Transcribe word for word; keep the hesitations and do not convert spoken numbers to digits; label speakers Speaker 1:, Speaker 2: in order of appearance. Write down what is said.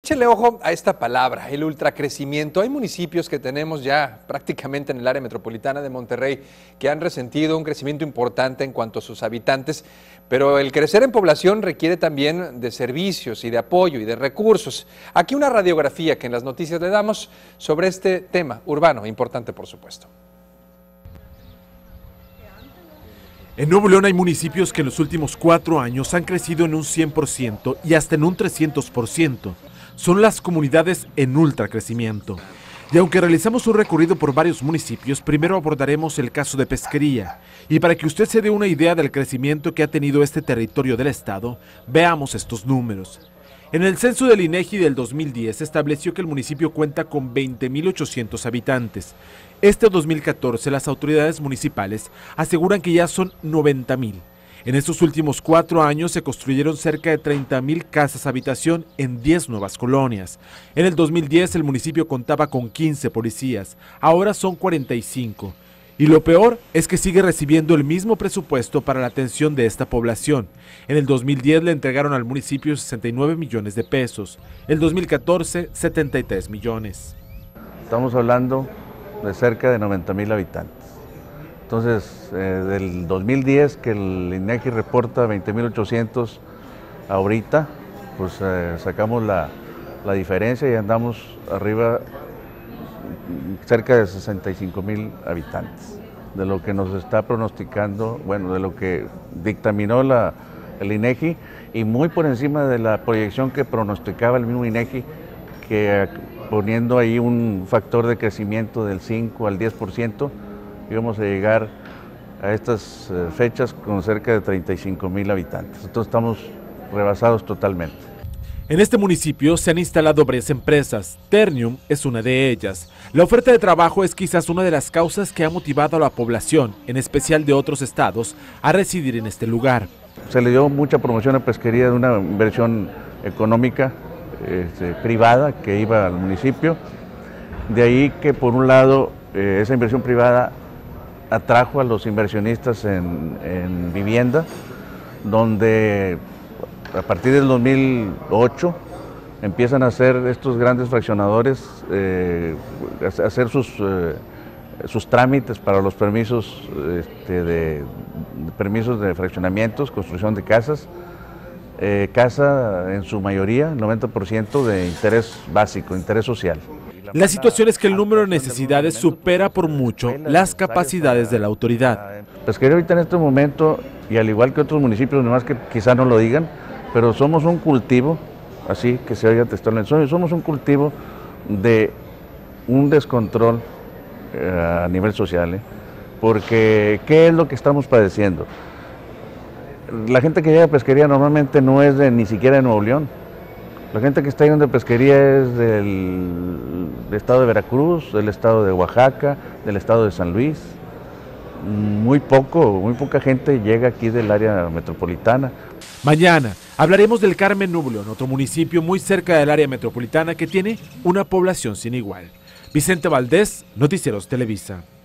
Speaker 1: Échenle ojo a esta palabra, el ultracrecimiento. Hay municipios que tenemos ya prácticamente en el área metropolitana de Monterrey que han resentido un crecimiento importante en cuanto a sus habitantes, pero el crecer en población requiere también de servicios y de apoyo y de recursos. Aquí una radiografía que en las noticias le damos sobre este tema urbano, importante por supuesto.
Speaker 2: En Nuevo León hay municipios que en los últimos cuatro años han crecido en un cien por ciento y hasta en un trescientos por ciento. Son las comunidades en ultracrecimiento. Y aunque realizamos un recorrido por varios municipios, primero abordaremos el caso de Pesquería. Y para que usted se dé una idea del crecimiento que ha tenido este territorio del estado, veamos estos números. En el censo del INEGI del dos mil diez se estableció que el municipio cuenta con veinte mil ochocientos habitantes. Este dos mil catorce las autoridades municipales aseguran que ya son noventa mil. En estos últimos cuatro años se construyeron cerca de treinta mil casas habitación en diez nuevas colonias. En el dos mil diez el municipio contaba con quince policías, ahora son cuarenta y cinco. Y lo peor es que sigue recibiendo el mismo presupuesto para la atención de esta población. En el dos mil diez le entregaron al municipio sesenta y nueve millones de pesos, el dos mil catorce setenta y tres millones.
Speaker 3: Estamos hablando de cerca de noventa mil habitantes. Entonces, eh, del dos mil diez que el INEGI reporta veinte mil ochocientos ahorita, pues eh, sacamos la, la diferencia y andamos arriba cerca de sesenta y cinco mil habitantes, de lo que nos está pronosticando, bueno, de lo que dictaminó la, el INEGI y muy por encima de la proyección que pronosticaba el mismo INEGI, que poniendo ahí un factor de crecimiento del cinco al diez por ciento, íbamos a llegar a estas fechas con cerca de treinta y cinco mil habitantes. Entonces estamos rebasados totalmente.
Speaker 2: En este municipio se han instalado varias empresas, Ternium es una de ellas. La oferta de trabajo es quizás una de las causas que ha motivado a la población, en especial de otros estados, a residir en este lugar.
Speaker 3: Se le dio mucha promoción a Pesquería de una inversión económica este, privada que iba al municipio. De ahí que por un lado eh, esa inversión privada atrajo a los inversionistas en, en vivienda, donde a partir del dos mil ocho empiezan a hacer estos grandes fraccionadores, eh, a hacer sus, eh, sus trámites para los permisos, este, de, de permisos de fraccionamientos, construcción de casas, eh, casa en su mayoría, noventa por ciento de interés básico, interés social.
Speaker 2: La situación es que el número de necesidades supera por mucho las capacidades de la autoridad.
Speaker 3: Pesquería ahorita en este momento, y al igual que otros municipios, nomás que quizá no lo digan, pero somos un cultivo, así que se oiga textualmente, somos un cultivo de un descontrol eh, a nivel social, ¿eh? Porque ¿qué es lo que estamos padeciendo? La gente que llega a Pesquería normalmente no es de, ni siquiera de Nuevo León. La gente que está yendo de Pesquería es del, del estado de Veracruz, del estado de Oaxaca, del estado de San Luis. Muy poco, muy poca gente llega aquí del área metropolitana.
Speaker 2: Mañana hablaremos del Carmen, Nuevo León, otro municipio muy cerca del área metropolitana que tiene una población sin igual. Vicente Valdés, Noticieros Televisa.